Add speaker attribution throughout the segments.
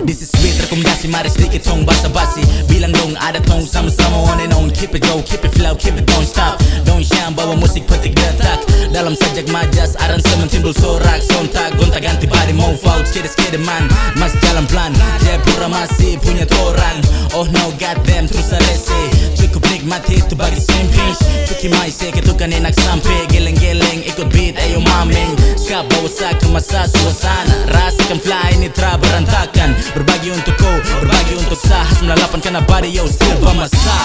Speaker 1: This is sweet, rekomendasi mari sedikit tong basa-basi. Bilang dong ada tong sama-sama on and on. Keep it go, keep it flow, keep it don't stop. Don't shine, bawa musik petik detak. Dalam sajak majas, aransemen timbul sorak. Sontak, gonta-ganti body move out. Skede man, mas jalan plan. Jayapura masih punya torang. Oh no, goddamn, terus rese. Cukup nikmati itu bagi simping. Cuki maise, ketukan enak sampai. Geleng-geleng, ikut beat, ayo mameng. Skap bawa sak ke masa suasana. Rasakan fly, ini tra berantakan. Berbagi untuk kau, berbagi untuk sah. 98 karena body yo still bermasalah.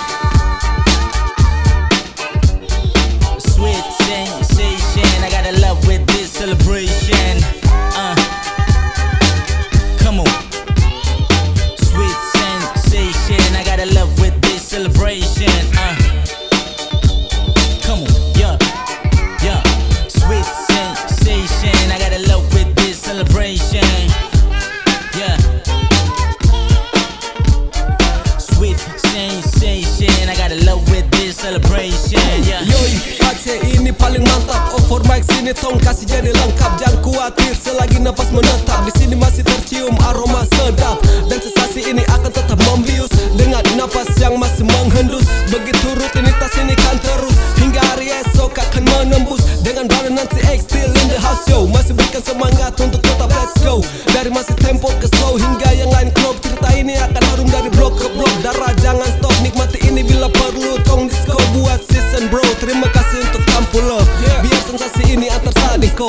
Speaker 1: Sweet sensation, I gotta love with this celebration. Come on. Sweet sensation, I gotta love with this celebration. Come on, yeah, yeah. Sweet sensation, I gotta love with this celebration. Yeah. Sweet sensation, I gotta love with this celebration. Yeah.
Speaker 2: Yoi, Aceh ini paling mantap. Over mic sini tong kasih jadi lengkap. Jangan khawatir selagi nafas menetap. Di sini masih tercium aroma sedap. Dan sensasi ini akan tetap membius dengan nafas yang masih menghendus. Begitu rutinitas ini kan terus hingga hari esok akan menembus. Dengan badan nanti X still in the house yo. Masih berikan semangat untuk tetap let's go. Dari masih tempo ke slow hingga yang lain klop. Cerita ini akan harum dari blok ke blok. Darah jangan stop, nikmati ini bila perlu. Tong disco buat season bro. Terima kasih untuk campur love. Biar sensasi ini antar saling kau.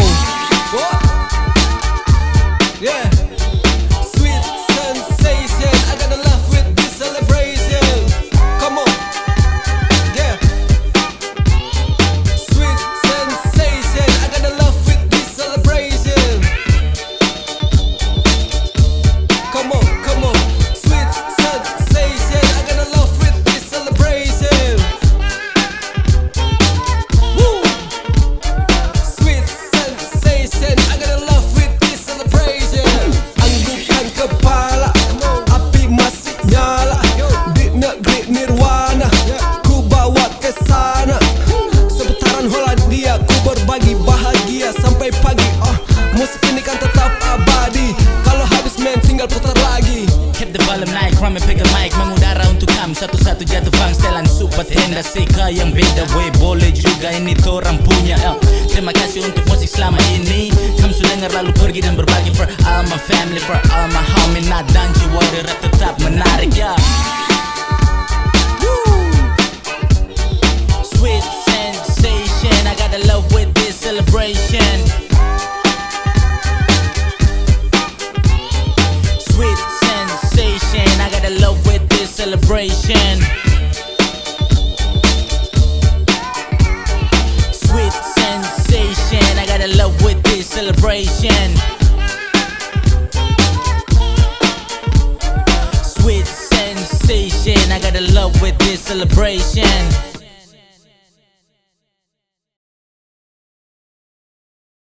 Speaker 2: Yeah. Sweet sensation, I gotta love with this celebration. Come on. Yeah. Sweet sensation, I gotta love with this celebration. Come on, come on. Sweet sensation, I gotta love with this celebration. Woo. Sweet sensation, I gotta love with this celebration. Anggukan kepala, api masih nyala. Di negeri nirwana, ku bawa ke sana. Seputaran Hollandia, ku berbagi bahagia sampai pagi. Musik ini kan tetap abadi. Kalau habis main tinggal putar lagi.
Speaker 1: Keep the volume naik, crummy pick a mic. Mengudara untuk kamu, satu-satu jatuh bang. Setelan super tenda, seka yang beda way. Boleh juga ini torang punya. Terima kasih untuk musik selama ini. Kamu sudah dengar lalu pergi dan berbagi. For all my family, for all my homie. Nadan jiwa rap tetap menarik ya. Sweet sensation, I gotta love with this celebration. Sweet sensation, I gotta love with this celebration. Sweet sensation, I gotta love with this celebration. Sweet sensation, I gotta love with this celebration.